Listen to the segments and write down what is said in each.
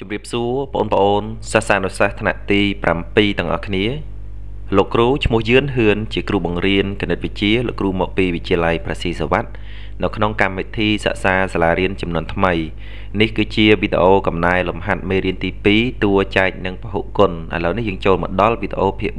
ជម្រាបសួរបងប្អូនសិស្សានុសិស្សថ្នាក់ទី7ទាំងអស់គ្នាលោកគ្រូឈ្មោះយឿនហ៊ឿនជាគ្រូបង្រៀនគណិតវិទ្យាលោកគ្រូមកពីវិទ្យាល័យប្រស៊ីសវ័តនៅក្នុងកម្មវិធីសិក្សាសាលារៀនចំនួនថ្មីនេះគឺជាវីដេអូកំណែលំហាត់មេរៀនទី2តួចែកនិងពហុគុណឥឡូវនេះយើងចូលមកដល់វីដេអូភាគ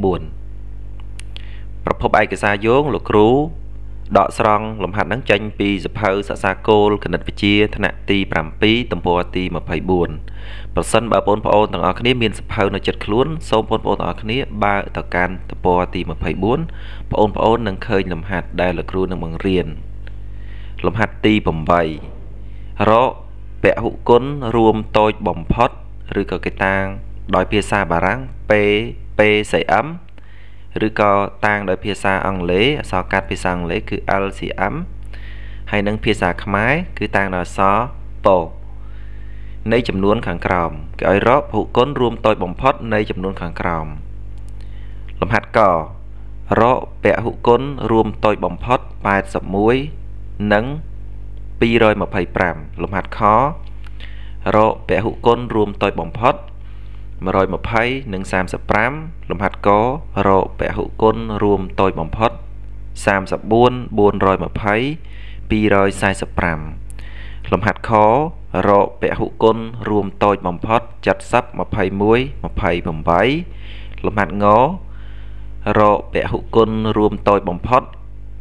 4ប្រភពឯកសារយោងលោកគ្រូដកស្រង់លំហាត់នឹងចេញពីសភៅសិក្សាគោលគណិតវិទ្យាថ្នាក់ទី7ទំព័រទី24ប្រសិនបើបងប្អូនទាំងអស់គ្នាមានសភៅនៅចិត្តខ្លួនសូមបងប្អូនទាំងអស់គ្នាបើកទៅកាន់ទំព័រទី24បងប្អូននឹងឃើញលំហាត់ដែលលោកគ្រូនឹងបង្រៀនលំហាត់ទី8រកពហុគុណរួមតូចបំផុតឬក៏គេតាំងដោយភាសាបារាំង PCM ឬក៏តាំងដោយភាសាអង់គ្លេសអក្សរកាត់ភាសាអង់គ្លេសគឺ LCM ហើយនិងភាសាខ្មែរគឺតាំងដោយអក្សរប៉នៃចំនួនខាងក្រោមគេឲ្យរកពហុគុណរួមតូចបំផុតនៃចំនួនខាងក្រោមលំហាត់ករកពហុគុណរួមតូចបំផុត81និង225លំហាត់ខរកពហុគុណរួមតូចបំផុត120និង35លំហាត់ករកពហុគុណរួមតូចបំផុត34 420 245លំហាត់ខរកពហុគុណរួមតូចបំផុត70 21 28លំហាត់ងរកពហុគុណរួមតូចបំផុត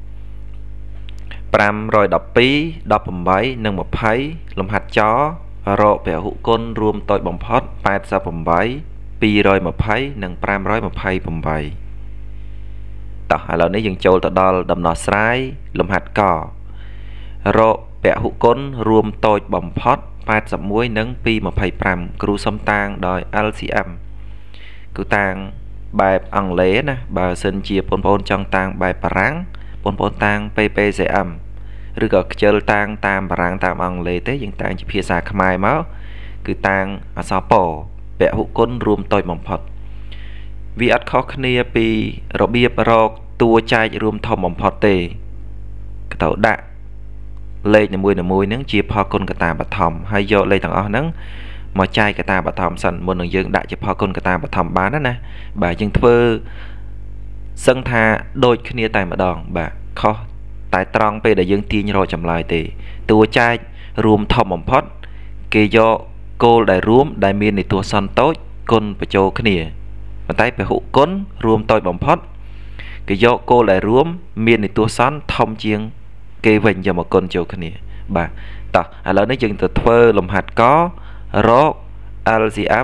512 18និង20លំហាត់ចរកពហុគុណរួមតូចបំផុត88 220និង528តោះឥឡូវនេះយើងចូលទៅដល់ដំណោះស្រាយលំហាត់ករកពហុគុណរួមតូចបំផុត81និង225គ្រូសុំតាំងដោយ LCM គឺតាំងបែបអង់គ្លេសណាបើសិនជាបងប្អូនចង់តាំងបែបបារាំងបងប្អូនតាំង PCM ឬក៏ខ្ជិលតាំងតាមបារាំងតាមអង់គ្លេសទេយើងតាំងជាភាសាខ្មែរមកគឺតាំងអក្សរពពហុគុណរួមតូចបំផុតវាអត់ខុសគ្នាពីរបៀបរកតួចែករួមធំបំផុតទេក៏ទៅដាក់លេខនីមួយៗហ្នឹងជាផលគុណកតាបឋមហើយយកលេខទាំងអស់ហ្នឹងមកចែកកតាបឋមសិនមុននឹងយើងដាក់ជាផលគុណកតាបឋមបានណាបាទយើងធ្វើសឹងថាដូចគ្នាតែម្ដងបាទខុសតែត្រង់ពេលដែលយើងទាញរកចម្លើយទេតួចែករួមធំបំផុតគេយកគោលដែលរួមដែលមាននីតួសន្នតូចគុណបញ្ចូលគ្នាប៉ុន្តែពហុគុណរួមតូចបំផុតគេយកគោលដែលរួមមាននីតួសន្នធំជាងគេវិញយកមកគុណចូលគ្នាបាទតោះឥឡូវនេះយើងទៅធ្វើលំហាត់ករក LCM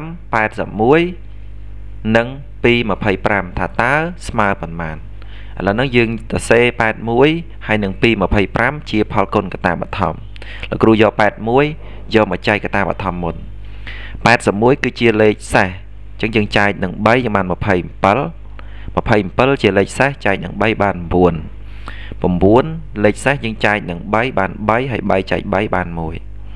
81និង225ថាតើស្មើប៉ុន្មានឥឡូវហ្នឹងយើងទៅសេ81ហើយនឹង225ជាផលគុណកតាបឋមលោកគ្រូយក81យកមកចែកកតាបឋមមុន81គឺជាលេខសេសអញ្ចឹងយើងចែកនឹង3យើងបាន27ជាលេខសេសចែកនឹង3បាន9លេខសេសយើងចែកនឹង3បាន3ហើយ3ចែក3បាន1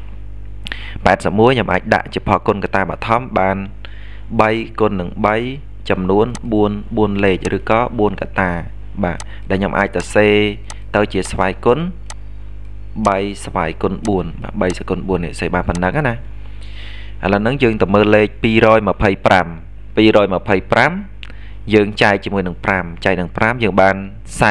81ខ្ញុំអាចដាក់ជាផលគុណកតាបឋមបាន3គុណនឹង3ចំនួន4លេខឬក៏4កតាបាទដែលខ្ញុំអាចទៅសេទៅជាស្វ័យគុណ3ស្វ័យគុណ4បាទ3ស្វ័យគុណ4នេះសេបានប៉ុណ្ណឹងណាឥឡូវហ្នឹងយើងទៅមើលលេខ225យើងចែកជាមួយនឹង5ចែកនឹង5យើងបាន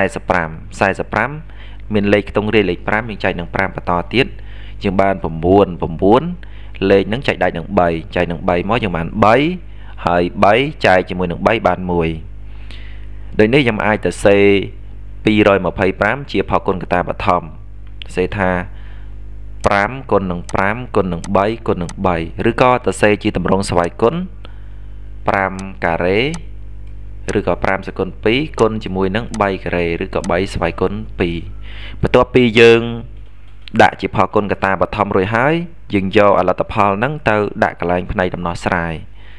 45មានលេខខ្ទង់រាយលេខ5យើងចែកនឹង5បន្តទៀតយើងបាន9លេខហ្នឹងចែកដាច់នឹង3ចែកនឹង3មកយើងបាន3ហើយ3ចែកជាមួយនឹង3បាន1ដូចនេះខ្ញុំអាចទៅសេ225ជាផលគុណកតាបឋមសេថា5គុណនឹង5គុណនឹង3គុណនឹង3ឬក៏ទៅសេជាតម្រងស្វ័យគុណ5ការ៉េឬក៏5សេគុណ2គុណជាមួយនឹង3ការ៉េឬក៏3ស្វ័យគុណ2បន្ទាប់ពីយើងដាក់ជាផលគុណកតាបឋមរួចហើយយើងយកលទ្ធផលហ្នឹងទៅដាក់កន្លែងផ្នែកដំណោះស្រាយ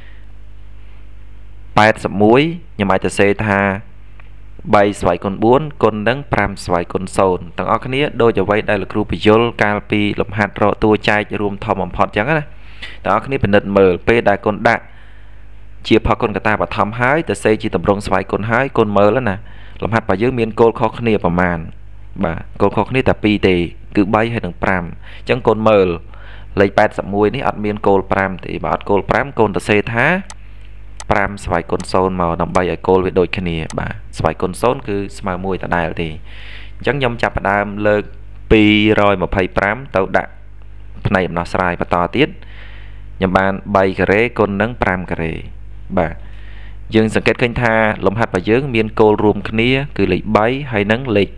81ខ្ញុំអាចទៅសេថា3ស្វ័យគុណ4គុណនឹង5ស្វ័យគុណ0ទាំងអស់គ្នាដូចអ្វីដែលលោកគ្រូបញ្យល់កាលពីលំហាត់រកតួចែករួមធំបំផុតអញ្ចឹងណាទាំងអស់គ្នាពិនិត្យមើលពេលដែលគុណដាក់ជាផលគុណកតាបឋមហើយទៅសេជាតម្រងស្វ័យគុណហើយគុណមើលណាលំហាត់របស់យើងមានគោលខុសគ្នាប្រមាណបាទគោលខុសគ្នាតែ2ទេគឺ3ហើយនឹង5អញ្ចឹងគុណមើលលេខ81នេះអត់មានគោល5ទេបើអត់គោល5កូនទៅសេថា5ស្វ័យគុណ0មកដើម្បីឲ្យគោលវាដូចគ្នាបាទស្វ័យគុណ0គឺស្មើ1ដដែលទេអញ្ចឹងខ្ញុំចាប់ផ្ដើមលើក225ទៅដាក់ផ្នែកដំណោះស្រាយបន្តទៀតខ្ញុំបាន3ការ៉េគុណនឹង5ការ៉េបាទយើងសង្កេតឃើញថាលំហាត់របស់យើងមានគោលរួមគ្នាគឺលេខ3ហើយនឹងលេខ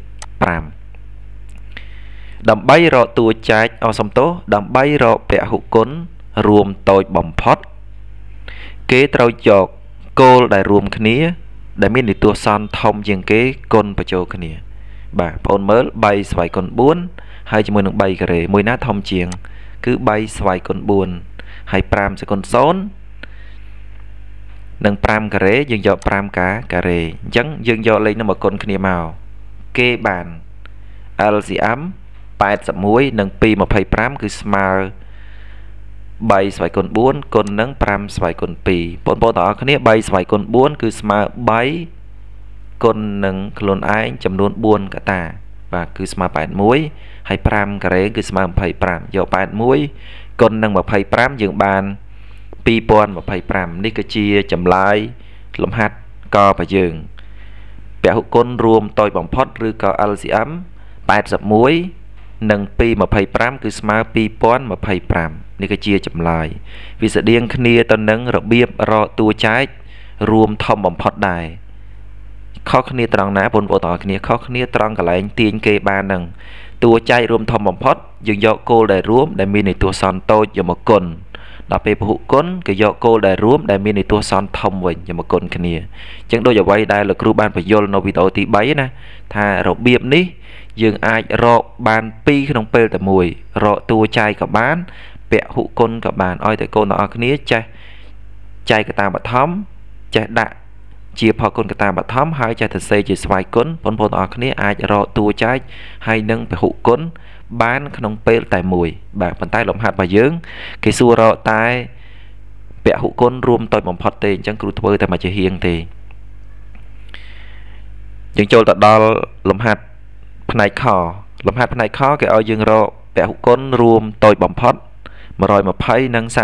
5ដើម្បីរកតួចែកសំទោសដើម្បីរកពហុគុណរួមតូចបំផុតគេត្រូវយកគោលដែលរួមគ្នាដែលមាននិទាសនធំជាងគេគុណបញ្ចូលគ្នាបាទបងប្អូនមើល3ស្វ័យគុណ4ហើយជាមួយនឹង3ការ៉េមួយណាធំជាងគឺ3ស្វ័យគុណ4ហើយ5សេគុណ0និង5ការ៉េយើងយក5ការ៉េអញ្ចឹងយើងយកលេខនោះមកគុណគ្នាមកគេបាន LCM 81និង225គឺស្មើ3ស្វ័យគុណ4គុណនឹង5ស្វ័យគុណ2បងប្អូនទាំងអស់គ្នា3ស្វ័យគុណ4គឺស្មើ3គុណនឹងខ្លួនឯងចំនួន4កតាបាទគឺស្មើ81ហើយ5ការ៉េគឺស្មើ25យក81គុណនឹង25យើងបាន2025នេះគឺជាចម្លើយលំហាត់ករបស់យើងពហុគុណរួមតូចបំផុតឬក៏ LCM 81និង225គឺស្មើ2025នេះគឺជាចម្លើយវាស្តៀងគ្នាទៅនឹងរបៀបរកតួចែករួមធំបំផុតដែរខុសគ្នាត្រង់ណាបងប្អូនទាំងអស់គ្នាខុសគ្នាត្រង់កន្លែងទាញគេបាននឹងតួចែករួមធំបំផុតយើងយកគោលដែលរួមដែលមាននិទាសនតូចយកមកគុណដល់ពេលពហុគុណគេយកគោលដែលរួមដែលមាននិទាសនធំវិញយកមកគុណគ្នាអញ្ចឹងដូចអ្វីដែលលោកគ្រូបានបញ្យល់នៅវីដេអូទី3ណាថារបៀបនេះយើងអាចរកបាន2ក្នុងពេលតែមួយរកតួចែកក៏បានពហុគុណក៏បានឲ្យតែកូនទាំងអស់គ្នាចេះចែកកតាបឋមចេះដាក់ជាផគុណកតាបឋមហើយចេះទៅសេជាស្វ័យគុណបងប្អូនទាំងអស់គ្នាអាចរកតួចែកហើយនឹងពហុគុណបានក្នុងពេលតែមួយបាទប៉ុន្តែលំហាត់របស់យើងគេសួររកតែពហុគុណរួមតូចបំផុតទេអញ្ចឹងគ្រូធ្វើតែមួយជាហៀងទេយើងចូលទៅដល់លំហាត់ផ្នែកខលំហាត់ផ្នែកខគេឲ្យយើងរកពហុគុណរួមតូចបំផុត120និង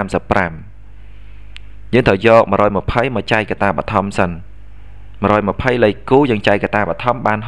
35យើងត្រូវយក120មកចែកកតាបឋមសិន120លេខគូយើងចែកកតាបឋមបាន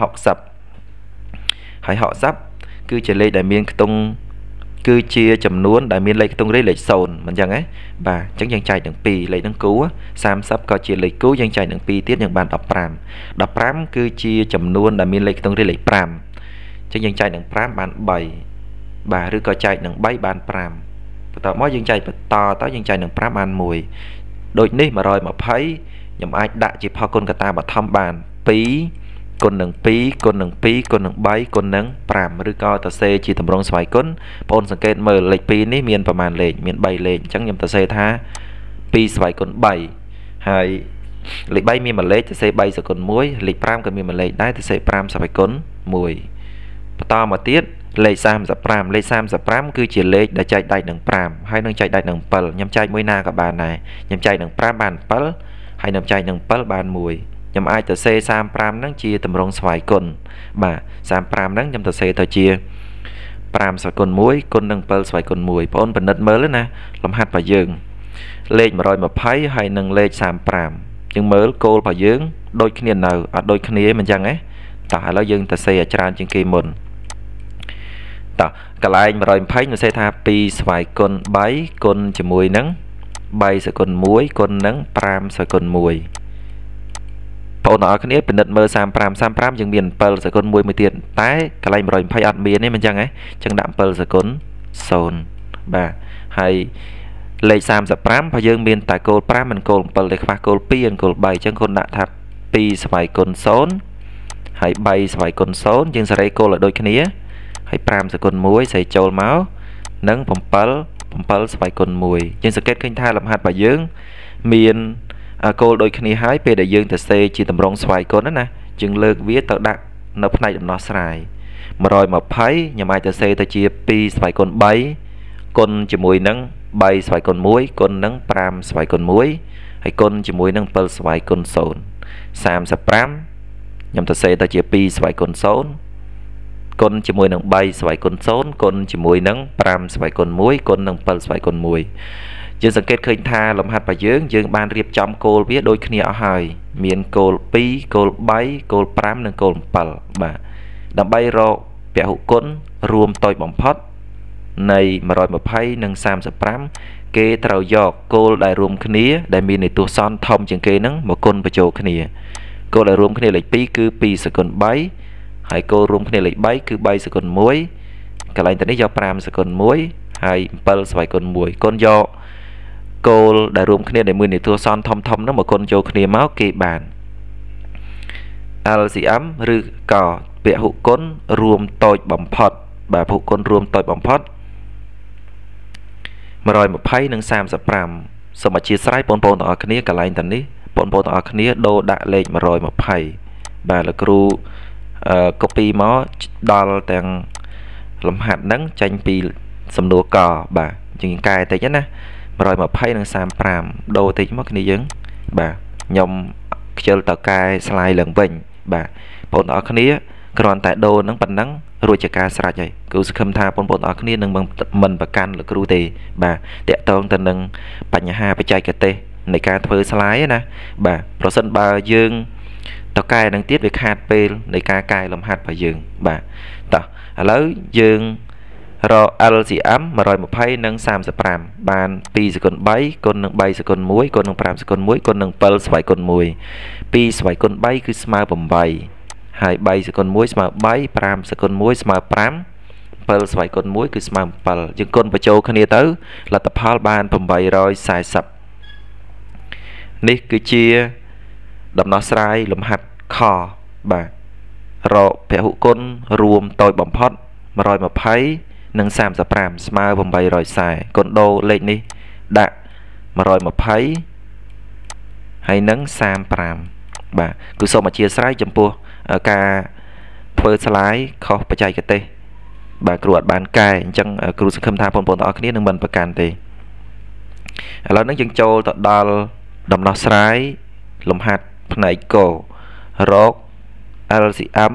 60ហើយ60គឺជាលេខដែលមានខ្ទង់គឺជាចំនួនដែលមានលេខខ្ទង់លេខ0មិនចឹងទេបាទអញ្ចឹងយើងចែកនឹង2លេខនឹងគូ30ក៏ជាលេខគូយើងចែកនឹង2ទៀតយើងបាន15គឺជាចំនួនដែលមានលេខខ្ទង់លេខ5អញ្ចឹងយើងចែកនឹង5បាន3បាទឬក៏ចែកនឹង3បាន5បន្តមកយើងចែកបន្តទៅយើងចែកនឹង5បាន1ដូចនេះ120ខ្ញុំអាចដាក់ជាផគុណកតាបឋមបាន2គុណនឹង2គុណនឹង2គុណនឹង3គុណនឹង5ឬក៏ទៅសេជាតម្រងស្វ័យគុណបងប្អូនសង្កេតមើលលេខ2នេះមានប្រមាណលេខមាន3លេខអញ្ចឹងខ្ញុំទៅសេថា2ស្វ័យគុណ3ហើយលេខ3មានមួយលេខទៅសេ3ស្វ័យគុណ1លេខ5ក៏មានមួយលេខដែរទៅសេ5ស្វ័យគុណ1បន្តមកទៀតលេខ35លេខ35គឺជាលេខដែលចែកដាច់នឹង5ហើយនឹងចែកដាច់នឹង7ខ្ញុំចែកមួយណាក៏បានដែរខ្ញុំចែកនឹង5បាន7ហើយខ្ញុំចែកនឹង7បាន1ខ្ញុំអាចទៅសេ35ហ្នឹងជាតម្រងស្វ័យគុណបាទ35ហ្នឹងខ្ញុំទៅសេទៅជា5ស្វ័យគុណ1គុណនឹង7ស្វ័យគុណ1បងប្អូនពិនិត្យមើលណាលំហាត់របស់យើងលេខ120ហើយនឹងលេខ35យើងមើលគោលរបស់យើងដូចគ្នានៅអត់ដូចគ្នាមិនចឹងទេតោះឥឡូវយើងទៅសេឲ្យច្រើនជាងគេមុនតោះកន្លែង120ខ្ញុំសេថា2ស្វ័យគុណ3គុណជាមួយនឹង3ស្វ័យគុណ1គុណនឹង5ស្វ័យគុណ1បងប្អូនទាំងអស់គ្នាពិនិត្យមើល35យើងមាន7ស្វ័យគុណ1មួយទៀតតែកន្លែង120អត់មានទេមិនចឹងទេអញ្ចឹងដាក់7ស្វ័យគុណ0បាទហើយលេខ35របស់យើងមានតែគោល5មិនគោល7ទេខ្វះគោល2និងគោល3អញ្ចឹងគុណដាក់ថា2ស្វ័យគុណ0ហើយ3ស្វ័យគុណ0យើងសេរីគោលឲ្យដូចគ្នាហើយ5ស្វ័យគុណ1សេរីចូលមកនិង7ស្វ័យគុណ1យើងសង្កេតឃើញថាលំហាត់របស់យើងមានគោលដូចគ្នាហើយពេលដែលយើងទៅសេជាតម្រងស្វ័យគុណណាយើងលើកវាទៅដាក់នៅផ្នែកដំណោះស្រាយ120ខ្ញុំអាចទៅសេទៅជា2ស្វ័យគុណ3គុណជាមួយនឹង3ស្វ័យគុណ1គុណនឹង5ស្វ័យគុណ1ហើយគុណជាមួយនឹង7ស្វ័យគុណ0 35ខ្ញុំទៅសេទៅជា2ស្វ័យគុណ0 con chỉ mùi nâng bay xoay con sốn con chỉ mùi nâng pram xoay con muối con nâng pel xoay con muối dươngสังเกตឃើញថាលំហាត់របស់យើងបានរៀបចំគោលវាដូចគ្នាអស់ហើយមានគោល2គោល3គោល5និងគោល7បាទដើម្បីរកពហុគុណរួមតូចបំផុតនៃ120និង35គេត្រូវយកគោលដែលរួមគ្នាដែលមាននីតិសន្នធំជាងគេហ្នឹងមកគុណបញ្ចូលគ្នាគោលដែលរួមគ្នាលេខ2គឺ2សកុន3ហើយគោលរួមគ្នាលេខ3គឺ3សកុន1កន្លែងទៅនេះយក5សកុន1ហើយ7ស្វ័យគុណ1គុណយកគោលដែលរួមគ្នាដែលមាននីតិសន្នធំហ្នឹងមកគុណចូលគ្នាមកគេបាន LCM ឬក៏ពហុគុណរួមតូចបំផុតបាទពហុគុណរួមតូចបំផុត120និង35សូមអធិស្ឋានបងប្អូនទាំងអស់គ្នាកន្លែងទាំងនេះបងប្អូនទាំងអស់គ្នាដូរដាក់លេខ120បាទលោកគ្រូcopy មកដល់ទាំងលំហាត់ហ្នឹងចេញពីសំណួរកបាទជាងកែតិចណា120និង35ដូរតិចមកគ្នាយើងបាទខ្ញុំខ្ជិលតកែស្លាយឡើងវិញបាទបងប្អូនទាំងអស់គ្នាគ្រាន់តែដូរហ្នឹងប៉ុណ្ណឹងរួចជាការស្រេចហើយគ្រូសង្ឃឹមថាបងប្អូនទាំងអស់គ្នានឹងមិនប្រកាន់លោកគ្រូទេបាទតាក់ទងទៅនឹងបញ្ហាបច្ចេកទេសនៃការធ្វើស្លាយណាបាទប្រសិនបើយើងតកែនឹងទៀតវាខាតពេលនៃការកែលំហាត់របស់យើងបាទតោះឥឡូវយើងរក LCM 120និង35បាន2សកុន3គុណនឹង3សកុន1គុណនឹង5សកុន1គុណនឹង7ស្វ័យគុណ1 2ស្វ័យគុណ3គឺស្មើ8ហើយ3សកុន1ស្មើ3 5សកុន1ស្មើ5 7ស្វ័យគុណ1គឺស្មើ7យើងគុណបញ្ចូលគ្នាទៅលទ្ធផលបាន840នេះគឺជាដំណោះស្រាយលំហាត់ខបាទរកពហុគុណរួមតូចបំផុត120និង35ស្មើ840គុណដូរលេខនេះដាក់120ហើយនឹង35បាទគឺសូមអធិស្ឋានចំពោះការធ្វើស្លាយខុសបច្ចេកទេសបាទគ្រូអត់បានកែអញ្ចឹងគ្រូសង្ឃឹមថាបងប្អូនទាំងអស់គ្នានឹងមិនប្រកាន់ទេឥឡូវនេះយើងចូលទៅដល់ដំណោះស្រាយលំហាត់ផ្នែកករក LCM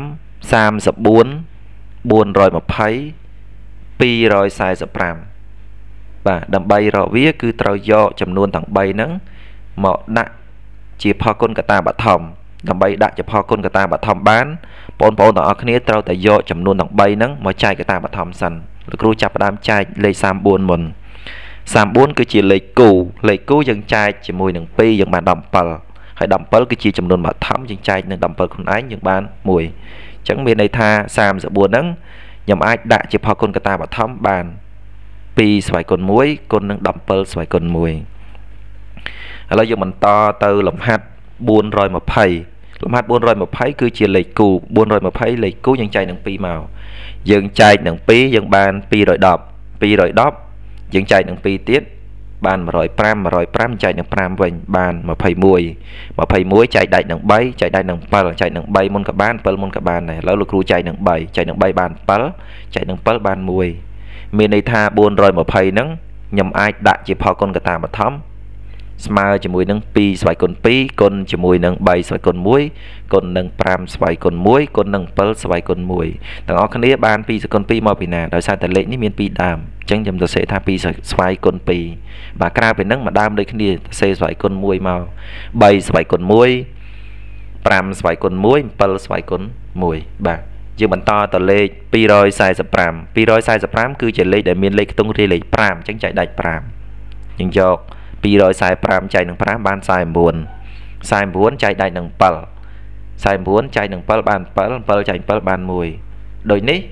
34 420 245បាទដើម្បីរកវាគឺត្រូវយកចំនួនទាំង3ហ្នឹងមកដាក់ជាផគុណកតាបឋមដើម្បីដាក់ជាផគុណកតាបឋមបានបងប្អូនទាំងអស់គ្នាត្រូវតែយកចំនួនទាំង3ហ្នឹងមកចែកកតាបឋមសិនលោកគ្រូចាប់ផ្ដើមចែកលេខ34មុន34គឺជាលេខគូយើងចែកជាមួយនឹង2យើងបាន17ហើយ17គឺជាចំនួនបឋមយើងចែកនឹង17ខ្លួនឯងយើងបាន1អញ្ចឹងមានន័យថា34ហ្នឹងខ្ញុំអាចដាក់ជាផគុណកតាបឋមបាន2ស្វ័យគុណ1គុណនឹង17ស្វ័យគុណ1ឥឡូវយើងបន្តទៅលំហាត់420លំហាត់420គឺជាលេខគូ420លេខគូយើងចែកនឹង2មកយើងចែកនឹង2យើងបាន210យើងចែកនឹង2ទៀតបាន105ចែកនឹង5វិញបាន21ចែកដាច់នឹង3ចែកដាច់នឹង7ចែកនឹង3មុនក៏បាន7មុនក៏បានដែរឥឡូវលោកគ្រូចែកនឹង3ចែកនឹង3បាន7ចែកនឹង7បាន1មានន័យថា420ហ្នឹងខ្ញុំអាចដាក់ជាផលគុណកតាបឋមស្មើជាមួយនឹង2ស្វ័យគុណ2គុណជាមួយនឹង3ស្វ័យគុណ1គុណនឹង5ស្វ័យគុណ1គុណនឹង7ស្វ័យគុណ1ទាំងអស់គ្នាបាន2ស្វ័យគុណ2មកពីណាដោយសារតែលេខនេះមាន2ដើមអញ្ចឹងខ្ញុំសរសេរថា2ស្វ័យគុណ2បាទក្រៅពីហ្នឹងមួយដើមដូចគ្នាសរសេរស្វ័យគុណ1មក3ស្វ័យគុណ1 5ស្វ័យគុណ1 7ស្វ័យគុណ1បាទយើងបន្តទៅលេខ245គឺជាលេខដែលមានលេខខ្ទង់រាយលេខ5អញ្ចឹងចែកដាច់5យើងយក245ចែកនឹង5បាន49ចែកដាច់នឹង749ចែកនឹង7បាន7 7ចែក7បាន1ដូចនេះ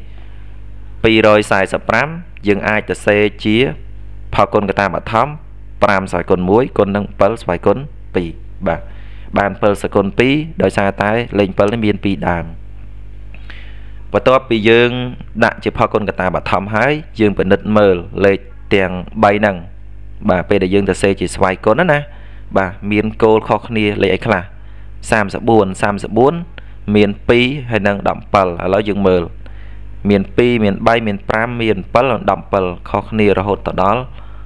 245យើងអាចទៅសេជាផលគុណកតាបឋម5ស្វ័យគុណ1គុណនឹង7ស្វ័យគុណ2បាទបាន7ស្វ័យគុណ2ដោយសារតែលេខ7នេះមាន2ដើមបន្ទាប់ពីយើងដាក់ជាផលគុណកតាបឋមហើយយើងពិនិត្យមើលលេខទាំង3ហ្នឹងបាទពេលដែលយើងទៅសេជាស្វ័យគុណណាបាទមានគោលខុសគ្នាលេខអីខ្លះ34មាន2ហើយនឹង17ឥឡូវយើងមើលមាន2មាន3មាន5មាន7 17ខុសគ្នារហូតដល់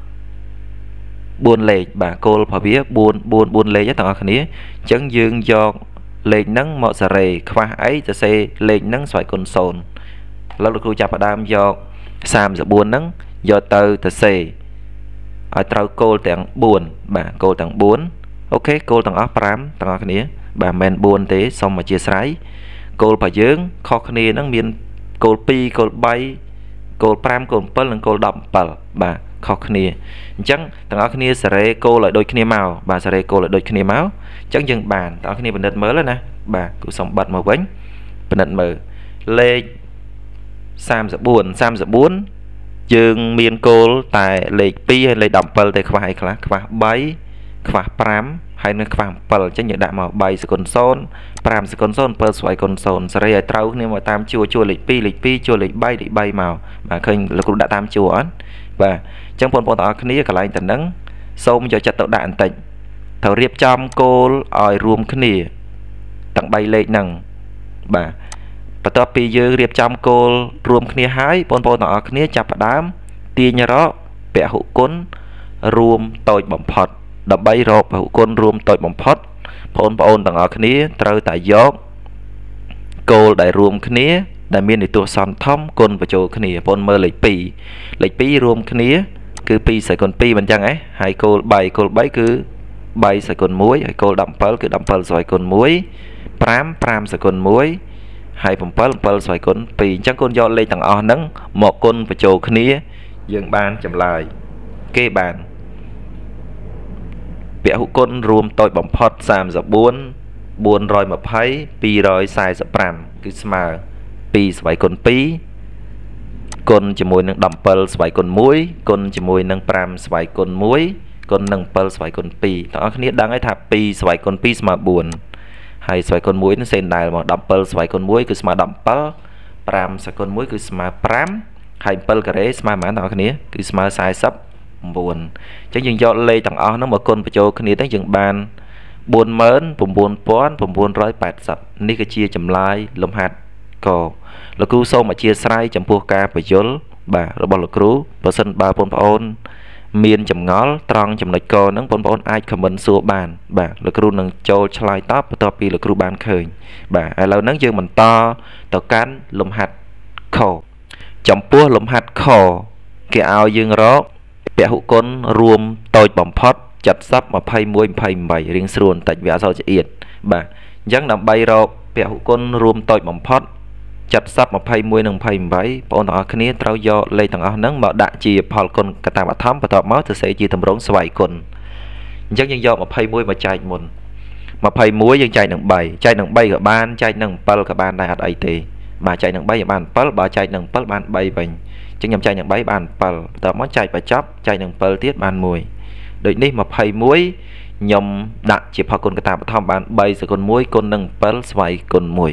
4លេខបាទគោលរបស់វា4លេខទាំងអស់គ្នាអញ្ចឹងយើងយកលេខហ្នឹងមកសារ៉េខ្វះអីទៅសេលេខហ្នឹងស្វ័យគុណ0 lớp được chạp ở đam do sam giờ buồn nắng do từ từ xe ở trâu cô tặng buồn bà cô tặng 4 ok cô tặng áp pram tặng áp này bà men buồn thế xong mà chia sái cô phải dưỡng khó khăn này nó miền cô pi cô bay cô pram cô pal cô đậm pal bà khó khăn này chẳng tặng áp này sẽ cô lại đôi kia màu bà sẽ cô lại đôi kia máu chẳng dừng bàn tặng áp này bình định mới lên nè bà cũng xong bật màu bánh bình định mở lê sam giờ buồn dương miền cô tại lệ pi hay lệ đậm pal tại khoa hay khoa bay khoa pram hay nó khoa pal chẳng những đại màu bay sự con son pram sự con son pal xoay con son sẽ đây trâu nếu mà tam chua lệ pi chua lệ bay màu mà khơi là cũng đã tam chua án và trong phần tỏ kia cả lại tình nắng xôm cho chặt tạo đạn tịnh thầu riệp trong cô ỏi rùm kia tặng bay lệ nằng bà và tập bây giờ riệp trong cô rùm kia hái bọn tỏ kia chặt đám tia nhà đó bẻ hữu côn rùm tội bỏng phật đập bay rộp hữu côn rùm tội bỏng phật bọn tặng kia trâu tại gió cô đại rùm kia đại miền để tua son thom côn và chỗ kia bọn mơ lệ pi rùm kia cứ pi sẽ còn pi bên chân ấy hai cô bay cứ bay sẽ còn muối hai cô đậm pal xoay còn muối pram sẽ còn muối hai pal xoay còn pi chắc con do lên tầng o nắng một con và chỗ kia dừng ban chậm lại kê bàn vẽ hữu côn rùm tội bỏng phật sam giờ buồn rồi mà thấy pi rồi sai giờ pram cứ smile pi xoay còn pi con chỉ môi nâng đầm pal xoay con muối con chỉ môi nâng pram xoay con muối con nâng pal xoay con pi đó khi đang ấy thà pi xoay con pi mà buồn hay xoay con muối nó sen đài mà đầm pal xoay con muối cứ mà đầm pal pram xoay con muối cứ mà pram hay pal cái đấy mà đó khi cứ mà sai sắp buồn chẳng dừng do lê tặng ó nó một con phải cho khi tới dừng bàn buồn mến buồn rồi bạt sập ní cái chia chầm lai lồng hạt cò là cứu sâu mà chia sài chấm pua ca phải dối bà rồi bảo là cứu và sân ba pon pon miền chấm ngó tròn chấm lệch cò nắng pon ai comment xua bàn bà là cứu nâng châu slide top top là cứu bàn khởi bà lâu nắng dương mình to tàu cán lồng hạt khổ chấm pua lồng hạt khổ cái ao dương đó bẻ hữu con rùm tôi bỏng phốt chặt sắp mà phay muối phay mày riêng sườn tại vẽ sau chỉ yết bà dáng nằm bay rồi bẻ hữu con rùm tôi bỏng phốt chặt sắp mà phay muối nâng phay váy bọn họ kia trao do lấy thằng áo nắng mà đã chỉ phal con cả ta mà thắm và tọt máu thì sẽ chỉ thầm rống xoay con dáng nhân do mà phay muối mà chạy một mà phay muối nhưng chạy nâng bay ở ban chạy nâng pal cả ban này hạt ấy thì mà chạy nâng bay ở ban pal bà chạy nâng pal ban bay bình chẳng nhầm chạy nâng bay ban pal tọt máu chạy và chắp chạy nâng pal tiết ban mùi đôi ní mà phay muối nhầm đã chỉ phal con cả ta mà thắm ban bay rồi con muối con nâng pal xoay con mùi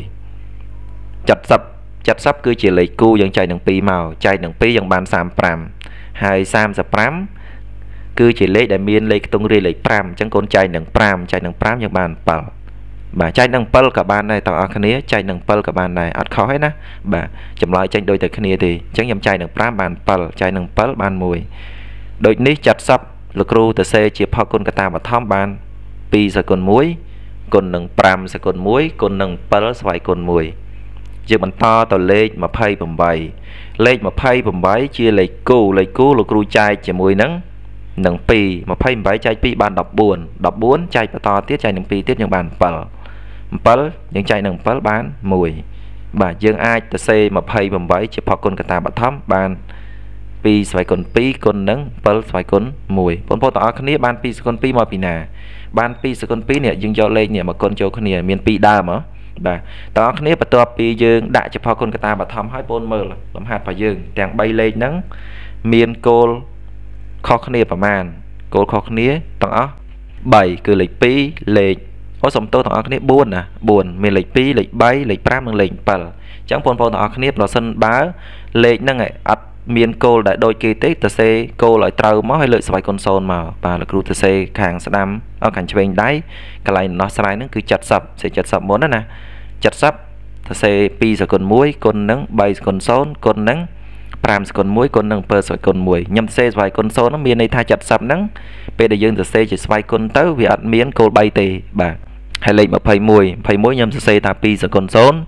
chặt sắp cứ chỉ lấy cu dân chạy nâng pi màu chạy nâng pi dân ban sam pram hai sam giờ pram cứ chỉ lấy đại miên lấy tung ri lấy pram chẳng con chạy nâng pram dân ban pal bà chạy nâng pal cả ban này tao ăn khné chạy nâng pal cả ban này ăn khó hết na bà chậm lại tranh đôi từ khné thì chẳng nhầm chạy nâng pram ban pal chạy nâng pal ban mùi đôi ní chặt sắp lực ru từ xe chỉ phao con cả ta mà thom ban pi giờ con muối con nâng pram giờ con muối con nâng pal xoay con mùi giờ mình to tàu lên mà phay bầm bấy chia lấy cú là cú chai chỉ mùi nắng pi mà phay bấy chai pi bàn đọc buồn chai mà to tiết chai nắng pi tiết những bàn pal những chai nắng pal bán mùi bà dương ai ta xe mà phay bầm bấy chỉ phao con cả ta bắt thắm bàn pi xoay con pi con nắng pal xoay con mùi bốn phố tỏ khné bàn pi con pi mà pi nà bàn pi con pi nè dương do lên nè mà con châu khné miền pi đa mà bà đó khné bắt đầu pi dương đại cho phao con cái ta bà thăm hai pôn mờ là làm hạt phải dương đang bay lên nắng miền cô khó khnéประมาณ cô khó khné tặng ó 7 cứ lịch pi lịch có sống tôi tặng khné buồn miền lịch pi lịch bay lịch pram bằng lịch pal chẳng pôn pôn tặng khné là sân bá lịch năng ấy ắt miền cô đại đôi kỳ tích ta xe cô lại trâu máu hay lợi xoay con son mà bà là ta xe hàng sẽ đâm ở cảnh trên đáy cái này nó sai nó cứ chặt sập muốn đó nè chặt sắp ta xe pi rồi con muối con nắng bay con son con nắng pram con muối con nắng pơ rồi con muối nhâm xe xoay con son nó miền này thay chặt sập nắng bây giờ dương ta xe chỉ xoay con tới vì ăn miếng cô bay tì bà hay lấy mà phay muối nhâm xe ta pi rồi con son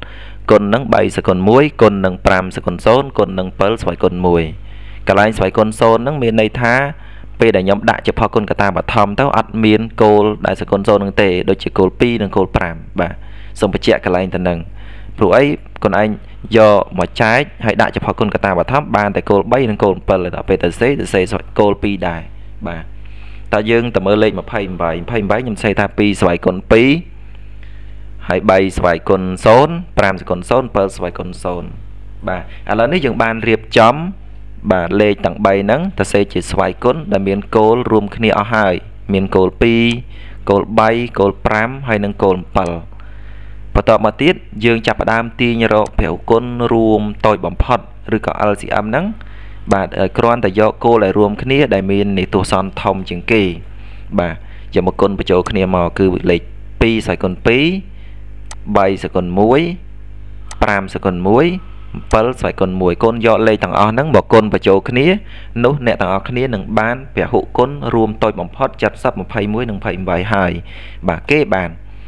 គុណនឹង3សកុន1គុណនឹង5សកុន0គុណនឹង7ស្វ័យគុណ1កន្លែងស្វ័យគុណ0ហ្នឹងមានន័យថាពេលដែលខ្ញុំដាក់ជាផគុណកតាបឋមទៅអត់មានគោលដែលសកុន0នឹងទេដូចជាគោល2និងគោល5បាទសូមបញ្ជាក់កន្លែងទៅនឹងព្រោះអីខ្លួនឯងយកមកចែកហើយដាក់ជាផគុណកតាបឋមបានតែគោល3និងគោល7ដល់ពេលទៅសេគោល2ដែរបាទតើយើងទៅមើលលេខ28ខ្ញុំសេថា2ស្វ័យគុណ2ហើយ3ស្វ័យគុណ0 5សកុន0 7ស្វ័យគុណ0បាទឥឡូវនេះយើងបានរៀបចំបាទលេខទាំង3ហ្នឹងទៅសេជាស្វ័យគុណដែលមានគោលរួមគ្នាអស់ហើយមានគោល2គោល3គោល5ហើយនិងគោល7បន្តមកទៀតយើងចាប់ផ្ដើមទាញរកពហុគុណរួមតូចបំផុតឬក៏ LCM ហ្នឹងបាទគ្រាន់តែយកគោលដែលរួមគ្នាដែលមាននីតិសន្នធំជាងគេបាទយកមកគុណបញ្ចូលគ្នាមកគឺលេខ2ស្វ័យគុណ2 3សកុន1 5សកុន1 7ស្វ័យគុណ1គុណយកលេខទាំងអស់ហ្នឹងមកគុណបញ្ចូលគ្នានោះអ្នកទាំងអស់គ្នានឹងបានពហុគុណរួមតូចបំផុត70 21និង28ហើយបាទគេបាន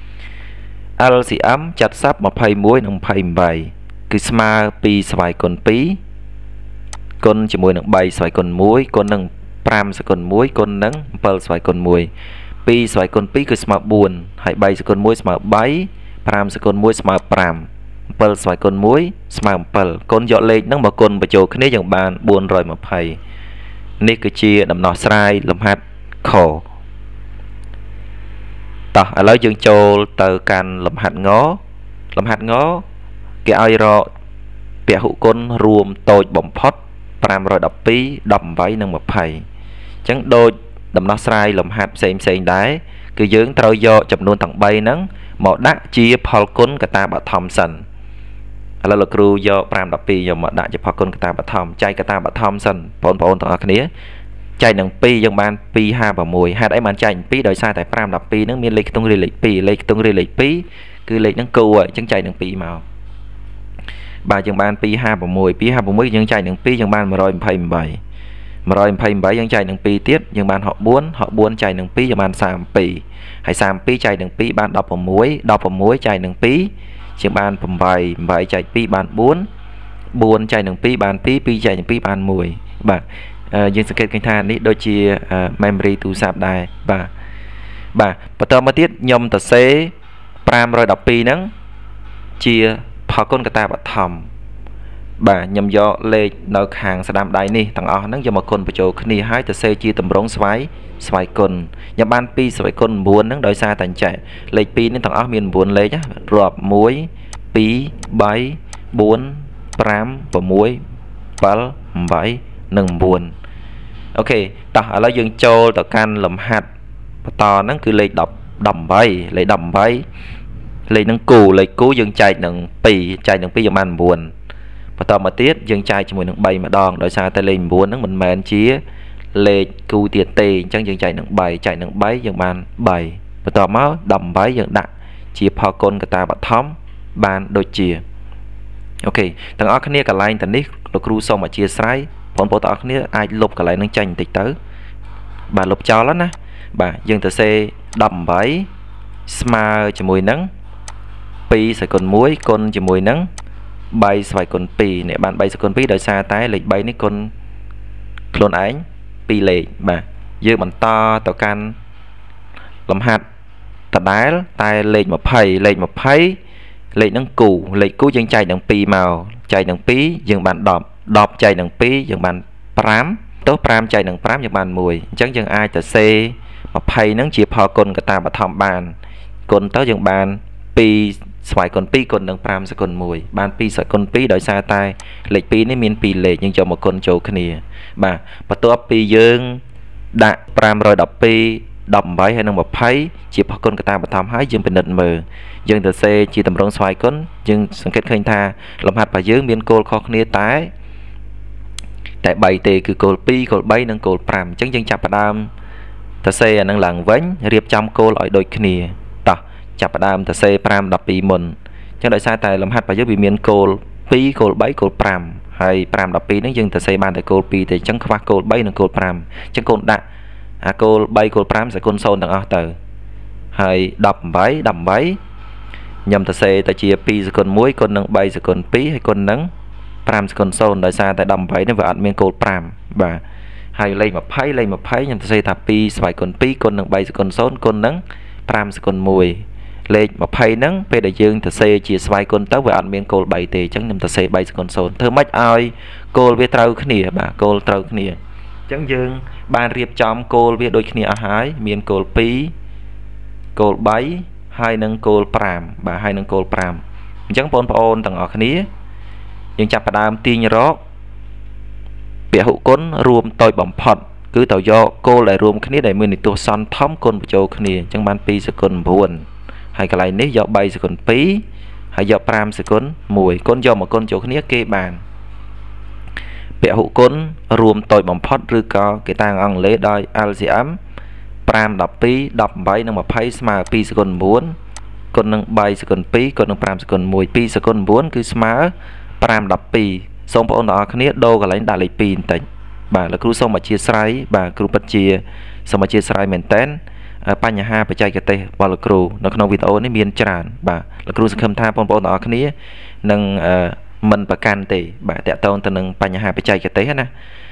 LCM 70 21និង28គឺស្មើ2ស្វ័យគុណ2គុណជាមួយនឹង3ស្វ័យគុណ1គុណនឹង5សកុន1គុណនឹង7ស្វ័យគុណ1 2ស្វ័យគុណ2គឺស្មើ4ហើយ3សកុន1ស្មើ3 5សកុន1ស្មើ5 7ស្វ័យគុណ1ស្មើ7គុណយកលេខហ្នឹងមកគុណបញ្ចូលគ្នាយើងបាន420នេះគឺជាដំណោះស្រាយលំហាត់ខតោះឥឡូវយើងចូលទៅកាន់លំហាត់ងគេឲ្យរកពហុគុណរួមតូចបំផុត512 18និង20អញ្ចឹងដូចដំណោះស្រាយលំហាត់ផ្សេងដែរគឺយើងត្រូវយកចំនួនទាំង3ហ្នឹងមកដាក់ជាផលគុណកតាបឋមសិនឥឡូវលោកគ្រូយក5 12យកមកដាក់ជាផលគុណកតាបឋមចែកកតាបឋមសិនបងប្អូនទាំងអស់គ្នាចែកនឹង2យើងបាន256ហេតុអីបានចែក2ដោយសារតែ5 12ហ្នឹងមានលេខខ្ទង់រាយលេខ2លេខខ្ទង់រាយលេខ2គឺលេខហ្នឹងគូហើយអញ្ចឹងចែកនឹង2មកបាទយើងបាន256យើងចែកនឹង2យើងបាន128យើងចែកនឹង2ទៀតយើងបាន64ចែកនឹង2យើងបាន32ហើយ32ចែកនឹង2បាន16ចែកនឹង2យើងបាន8ចែក2បាន4ចែកនឹង2បាន2ចែកនឹង2បាន1បាទយើងសង្កេតឃើញថានេះដូចជា memory ទូរស័ព្ទដែរបាទបន្តមកទៀតខ្ញុំទៅសេ512ហ្នឹងជាផលគុណកតាបឋមបាទខ្ញុំយកលេខនៅខាងស្ដាំដៃនេះទាំងអស់ហ្នឹងយកមកគុណបញ្ចូលគ្នាហើយទៅសេជាតម្រងស្វ័យគុណខ្ញុំបាន2ស្វ័យគុណ9ហ្នឹងដោយសារតែអញ្ចឹងលេខ2នេះទាំងអស់មាន9លេខរាប់1 2 3 4 5 6 7 8និង9អូខេតោះឥឡូវយើងចូលទៅកាន់លំហាត់បន្តហ្នឹងគឺលេខ18លេខហ្នឹងគូលេខគូយើងចែកនឹង2យើងបាន9បន្តមកទៀតយើងចែកជាមួយនឹង3ម្ដងដោយសារតែលេខ9ហ្នឹងមិនមែនជាលេខគូទៀតទេអញ្ចឹងយើងចែកនឹង3យើងបាន3បន្តមក18យើងដាក់ជាផលគុណកតាបឋមបានដូចជាអូខេទាំងអស់គ្នាកន្លែងតានេះលោកគ្រូសូមអធិស្ឋានបងប្អូនទាំងអស់គ្នាអាចលុបកន្លែងហ្នឹងចេញបន្តិចទៅបាទលុបចោលណាបាទយើងទៅសេ18ស្មើជាមួយនឹង2សកុន1គុណជាមួយនឹង3ស្វ័យគុណ2នេះបាន3សកុន2ដោយសារតែលេខ3នេះគុណខ្លួនឯង2លេខបាទយើងបន្តទៅកាន់លំហាត់ដដែលតែលេខ20លេខហ្នឹងគូលេខគូយើងចែកនឹង2មកចែកនឹង2យើងបាន10ចែកនឹង2យើងបាន5ទោះ5ចែកនឹង5យើងបាន1អញ្ចឹងយើងអាចទៅសេ20ហ្នឹងជាផលគុណកតាបឋមបានគុណទៅយើងបាន2ស្វ័យគុណ2គុណនឹង5សកុន1បាន2សកុន2ដោយសារតែលេខ2នេះមាន2លេខយើងយកមកគុណចូលគ្នាបាទបន្ទាប់ពីយើងដាក់512 18ហើយនឹង20ជាផលគុណកតាបឋមហើយយើងពិនិត្យមើលយើងទៅសេជាតម្រងស្វ័យគុណយើងសង្កេតឃើញថាលំហាត់របស់យើងមានគោលខុសគ្នាតែ3ទេគឺគោល2គោល3និងគោល5អញ្ចឹងយើងចាប់ផ្ដើមទៅសេអានឹងឡើងវិញរៀបចំគោលឲ្យដូចគ្នាតោះចាប់ផ្ដើមទៅសេ5 12មុនអញ្ចឹងដោយសារតែលំហាត់របស់យើងវាមានគោល2គោល3គោល5ហើយ5 12ហ្នឹងយើងទៅសេបានតែគោល2ទេអញ្ចឹងខ្វះគោល3និងគោល5អញ្ចឹងកូនដាក់អាគោល3គោល5សកុន0ទាំងអស់ទៅហើយ18 nhầm ta sẽ ta chia pi sẽ còn muối con nâng bay sẽ còn pi hay con nâng pram sẽ còn sôn đời xa tại đầm vậy nên vợ miếng cột pram và hay lên mà phái nhầm ta sẽ thà pi phải còn pi con nâng bay sẽ còn sôn con nâng pram sẽ còn mùi lên mà phái nâng về đại dương ta sẽ chia xoay con tớ vợ miếng cột bảy tề chẳng nhầm ta sẽ bay sẽ còn sôn thơ mách ai cột về trâu khnia bà cột trâu khnia chẳng dương ban riệp chom cột về đôi khnia hái miếng cột pi cột bảy hai nâng cột pram bà hai nâng cột pram chẳng bọn ôn tầng ở khnia nhưng chặt bà đam tiên rõ bịa hữu cốn rùm tôi bỏng phật cứ tàu do cô lại rùm khnia để mình tôi son thóm con châu khnia chẳng ban pi sẽ còn buồn hay cái này nếu do bay sẽ còn pí hay do pram sẽ còn mùi con do một con châu khnia kê bàn bịa hữu cốn rùm tôi bỏng phật rư có cái tang ăn lễ đôi alziam pram đập pi đập bay nâng mà pay mà pi sẽ còn muốn con nâng bay sẽ còn pi con nâng pram sẽ còn mùi pi sẽ còn muốn cứ smá pram đập pi xong bọn đó khné đô cái lấy đại lịch pi tỉnh bà là cứ xong mà chia sải bà cứ bắt chia xong mà chia sải mền tên pa nhà ha phải chạy cái tê bà là cứ nó không video này miền tràn bà là cứ khâm tha bọn đó khné nâng mình và can tê bà tẹt tông từ nâng pa nhà ha phải chạy cái tê hết nè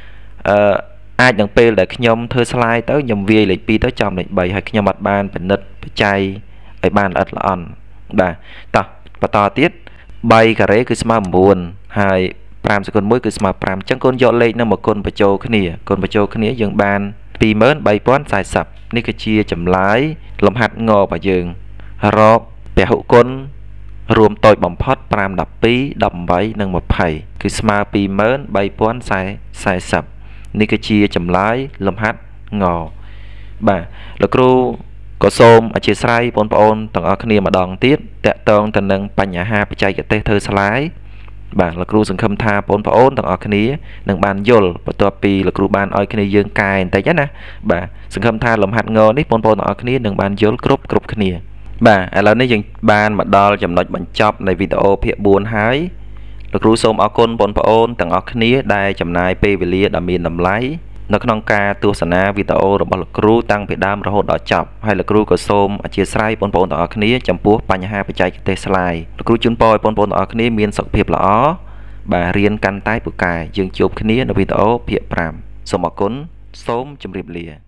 ai đừng pê để nhom thơ slide tới nhom vi lịch pi tới chồng lịch bày hay nhom mặt ban phải nứt phải chạy ở ban là on bà ta và to tiết bay cả đấy cứ smart buồn hai pram sẽ còn mỗi cứ smart pram chẳng con dọn lên nằm một con bạch châu khné dương ban pi mớn bay pón xài sập ní cái chia chấm lái lồng hạt ngò và dương rọ bẻ hậu con rùm tôi bỏng phật pram đập pi đầm bay nâng một phẩy cứ smart pi mớn bay pón xài sập ní cái chia chấm lái lồng hạt ngò bà là cô có xôm ở chia sài bọn bọn tầng ở khné mà đòn tiết tẹt tông tầng nâng pa nhà ha phải chạy cái tê thơ slide bạn là kêu sừng khâm tha bốn bảo ôn tầng ở khné nâng bàn yol và tua pi là kêu bàn oi khné dương cài tay nhá nè bà sừng khâm tha lồng hạt ngò nít bốn bọn ở khné nâng bàn yol group khné bà là nếu dừng bàn mà đo chấm nói bản chop này video phía buồn hái là kêu xôm ở côn bốn bảo ôn tầng ở khné đai chấm nai pe về lia đầm miền đầm lái nó không ca tu sanh na videoរបស់លោកគ្រូតាំងពីដើមរហូតដល់ចប់ហើយលោកគ្រូក៏សូមអធិស្ឋានបងប្អូនទាំងអស់គ្នាចំពោះបញ្ហាបច្ចេកទេស slide លោកគ្រូជូនពរឲ្យបងប្អូនទាំងអស់គ្នាមានសុខភាពល្អបាទរៀនកាន់តែពូកែយើងជួបគ្នានៅវីដេអូភាគ5សូមអរគុណសូមជម្រាបលា